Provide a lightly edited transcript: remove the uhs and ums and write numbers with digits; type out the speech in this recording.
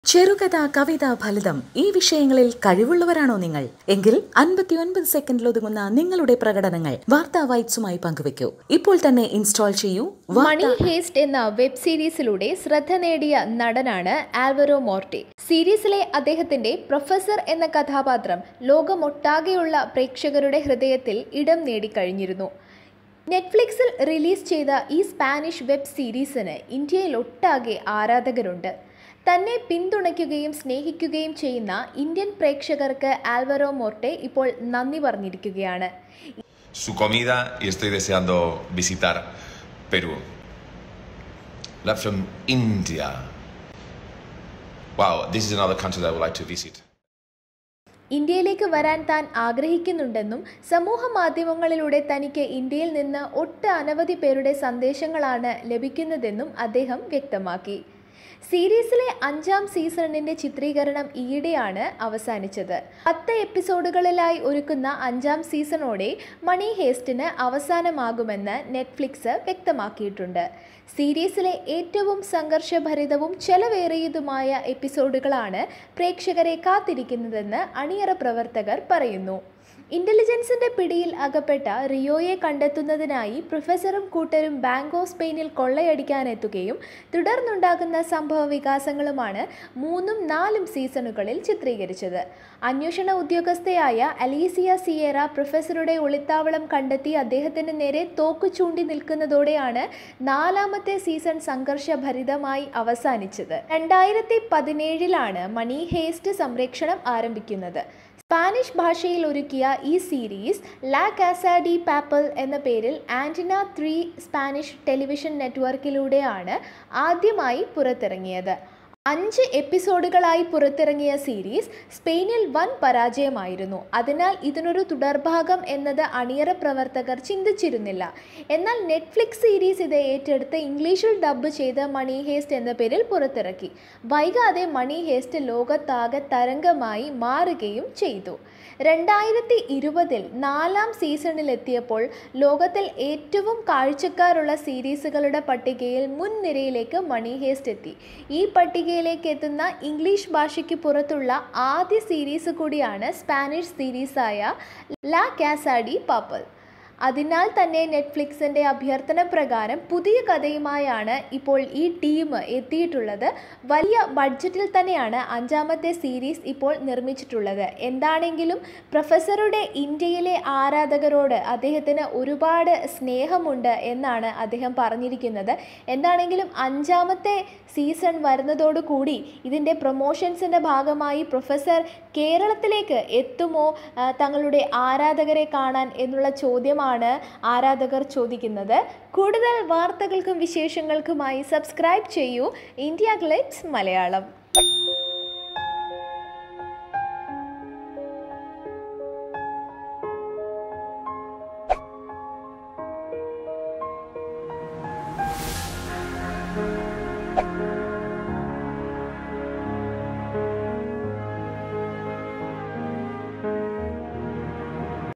ചെറുകഥ, കവിത, ഫലിതം ഈ വിഷയങ്ങളിൽ കഴിവുള്ളവരാണോ നിങ്ങൾ? എങ്കിൽ 59 സെക്കൻഡിൽ ഒതുങ്ങുന്ന നിങ്ങളുടെ പ്രകടനങ്ങൾ വാർത്താ വൈബ്സുമായി പങ്കുവെക്കൂ. ഇപ്പോൾ തന്നെ ഇൻസ്റ്റാൾ ചെയ്യൂ. മണി ഹേസ്റ്റ് എന്ന വെബ് സീരീസിലൂടെ ശ്രദ്ധ നേടിയ നടനാണ് ആൽവരോ മോർട്ടി. സീരീസിലെ അദ്ദേഹത്തിന്റെ പ്രൊഫസർ എന്ന കഥാപാത്രം ലോകമൊട്ടാകെയുള്ള പ്രേക്ഷകരുടെ ഹൃദയത്തിൽ ഇടം നേടിക്കഴിഞ്ഞിരുന്നു. നെറ്റ്ഫ്ലിക്സിൽ റിലീസ് ചെയ്ത ഈ സ്പാനിഷ് വെബ് സീരീസിന് ഇന്ത്യയിലൊട്ടാകെ ആരാധകരുണ്ട്. തന്നെ പിന്തുണയ്ക്കുകയും സ്നേഹിക്കുകയും ചെയ്യുന്ന ഇന്ത്യൻ പ്രേക്ഷകർക്ക് ആൽവരോ മോർട്ടെ ഇപ്പോൾ നന്ദി പറഞ്ഞിരിക്കുകയാണ്. Su comida y estoy deseando visitar Perú. Love from India. Wow, this is another country that I would like to visit. ഇന്ത്യയിലേക്ക് വരാൻ താൻ ആഗ്രഹിക്കുന്നുണ്ടെന്നും സമൂഹ മാധ്യമങ്ങളിലൂടെ തനിക്ക് ഇന്ത്യയിൽ നിന്ന് അനവധി പേരുടെ സന്ദേശങ്ങളാണ് ലഭിക്കുന്നതെന്നും അദ്ദേഹം വ്യക്തമാക്കി. സീരീസിലെ 5ാം സീസണിന്റെ ചിത്രീകരണം ഈയിടെയാണ് അവസാനിച്ചത്. 10 എപ്പിസോഡുകളിലായി ഒരുക്കുന്ന 5ാം സീസണോടെ മണി ഹേസ്റ്റിന് അവസാനമാകുമെന്ന് നെറ്റ്ഫ്ലിക്സ് വ്യക്തമാക്കിയിട്ടുണ്ട്. സീരീസിലെ ഏറ്റവും സംഘർഷഭരിതവും ചെലവേറിയതുമായ എപ്പിസോഡുകളാണ് പ്രേക്ഷകരെ കാത്തിരിക്കുന്നതെന്ന് അണിയറ പ്രവർത്തകർ പറയുന്നു. ഇന്റലിജൻസിന്റെ പിടിയിൽ അകപ്പെട്ട റിയോയെ കണ്ടെത്തുന്നതിനായി പ്രൊഫസറും കൂട്ടരും ബാങ്ക് ഓഫ് സ്പെയിനിൽ കൊള്ളയടിക്കാനെത്തുകയും തുടർന്നുണ്ടാകുന്ന സംഭവ വികാസങ്ങളുമാണ് 3ഉം 4ഉം സീസണുകളിൽ ചിത്രീകരിച്ചത്. അന്വേഷണ ഉദ്യോഗസ്ഥയായ അലീസിയ സിയേറ പ്രൊഫസറുടെ ഒളിത്താവളം കണ്ടെത്തി അദ്ദേഹത്തിന് നേരെ തോക്കു ചൂണ്ടി നിൽക്കുന്നതോടെയാണ് 4ാമത്തെ സീസൺ സംഘർഷഭരിതമായി അവസാനിച്ചത്. 2017 മണി ഹേസ്റ്റ് സംപ്രേക്ഷണം ആരംഭിക്കുന്നത്. സ്പാനിഷ് ഭാഷയിൽ ഒരുക്കിയ ഈ സീരീസ് ലാ കാസ ഡി പാപ്പൽ എന്ന പേരിൽ ആന്റിന 3 സ്പാനിഷ് ടെലിവിഷൻ നെറ്റ്വർക്കിലൂടെയാണ് ആദ്യമായി പുറത്തിറങ്ങിയത്. 5 എപ്പിസോഡുകളായി പുറത്തിറങ്ങിയ സീരീസ് സ്പെയിനിൽ വൻ പരാജയമായിരുന്നു. അതിനാൽ ഇതിനൊരു തുടർഭാഗം എന്നത് അണിയറ പ്രവർത്തകർ ചിന്തിച്ചിരുന്നില്ല. എന്നാൽ നെറ്റ്ഫ്ലിക്സ് സീരീസ് ഇത് ഏറ്റെടുത്ത് ഇംഗ്ലീഷിൽ ഡബ്ബ് ചെയ്ത് മണി ഹേസ്റ്റ് എന്ന പേരിൽ പുറത്തിറക്കി. വൈകാതെ മണി ഹേസ്റ്റ് ലോകത്താകെ തരംഗമായി മാറുകയും ചെയ്തു. 2020 4ാം സീസണിലെത്തിയപ്പോൾ ലോകത്തിൽ ഏറ്റവും കാഴ്ചക്കാരുള്ള സീരീസുകളുടെ പട്ടികയിൽ മുൻനിരയിലേക്ക് മണി ഹേസ്റ്റ് എത്തി. ഈ പട്ടികയിലേക്ക് എത്തുന്ന ഇംഗ്ലീഷ് ഭാഷയ്ക്ക് പുറത്തുള്ള ആദ്യ സീരീസ് കൂടിയാണ് സ്പാനിഷ് സീരീസായ ലാ കാസ ഡി പാപ്പൽ. അതിനാൽ തന്നെ നെറ്റ്ഫ്ലിക്സിൻ്റെ അഭ്യർത്ഥന പ്രകാരം പുതിയ കഥയുമായാണ് ഇപ്പോൾ ഈ ടീം എത്തിയിട്ടുള്ളത്. വലിയ ബഡ്ജറ്റിൽ തന്നെയാണ് 5ാമത്തെ സീരീസ് ഇപ്പോൾ നിർമ്മിച്ചിട്ടുള്ളത്. എന്താണെങ്കിലും പ്രൊഫസറുടെ ഇന്ത്യയിലെ ആരാധകരോട് അദ്ദേഹത്തിന് ഒരുപാട് സ്നേഹമുണ്ട് എന്നാണ് അദ്ദേഹം പറഞ്ഞിരിക്കുന്നത്. എന്താണെങ്കിലും 5ാമത്തെ സീസൺ വരുന്നതോടുകൂടി ഇതിൻ്റെ പ്രൊമോഷൻസിൻ്റെ ഭാഗമായി പ്രൊഫസർ കേരളത്തിലേക്ക് എത്തുമോ തങ്ങളുടെ ആരാധകരെ കാണാൻ എന്നുള്ള ചോദ്യമാണ് ആരാധകർ ചോദിക്കുന്നത്. കൂടുതൽ വാർത്തകൾക്കും വിശേഷങ്ങൾക്കുമായി സബ്സ്ക്രൈബ് ചെയ്യൂ ഇന്ത്യ ഗ്ലിറ്റ്സ് മലയാളം.